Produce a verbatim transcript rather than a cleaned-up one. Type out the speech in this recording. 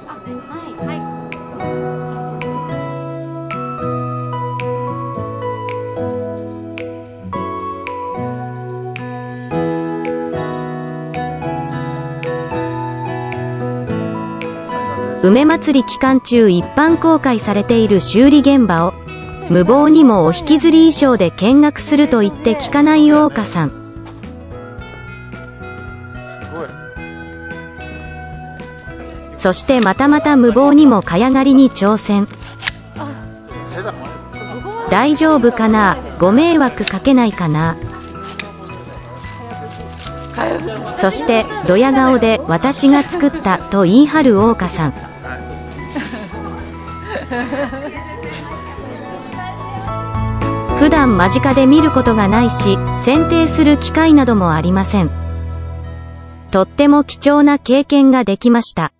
梅まつり期間中一般公開されている修理現場を無謀にもお引きずり衣装で見学すると言って聞かない大岡さん。 すごい。 そしてまたまた無謀にも蚊帳狩りに挑戦。大丈夫かな、ご迷惑かけないかな。そしてドヤ顔で私が作ったと言い張る大岡さん。普段間近で見ることがないし、剪定する機会などもありません。とっても貴重な経験ができました。